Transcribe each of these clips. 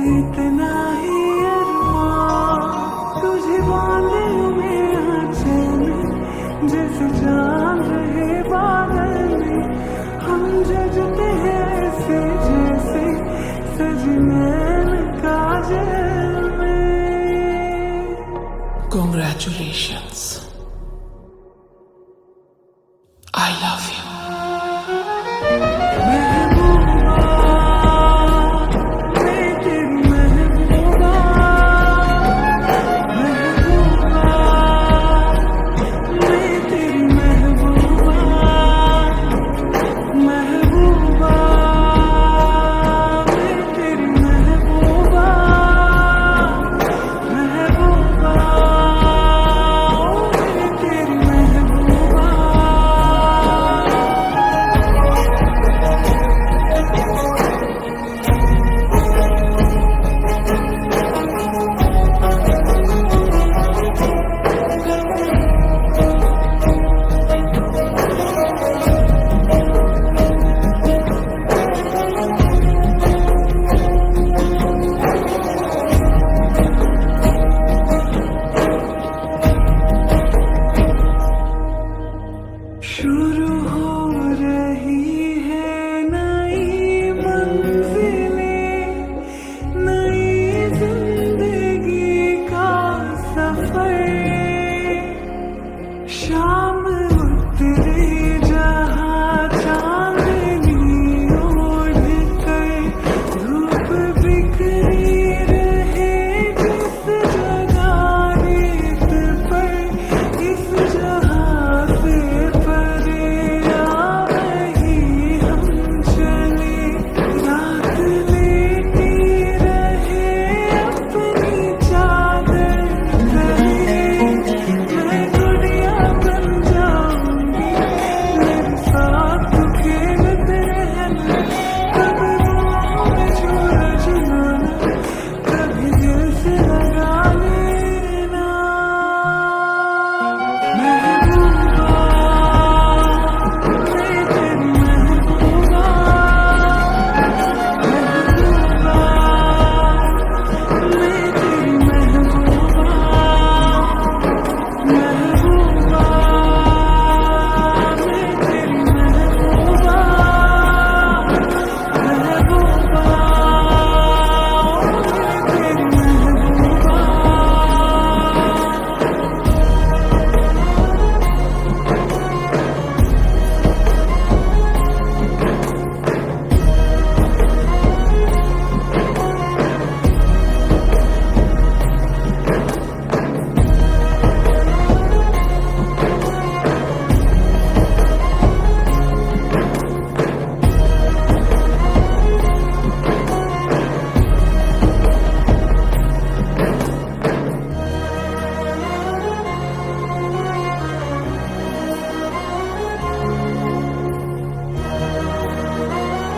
इतना ही अरमान तुझे बांधे हुए आंचल में, जैसे चांद रहे बादल में। हम जजते हैं ऐसे जैसे सजनैन काजल में। Congratulations. I love you. शुरू हो रही है नई मंजिलें, नई जिंदगी का सफर। शाम उतरे जहाँ चांदनी ओढ़ कर, धूप बिखरी रहे जिस जगह रेत पर। इस जहाँ से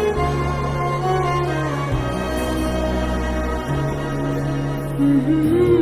Mm-hmm.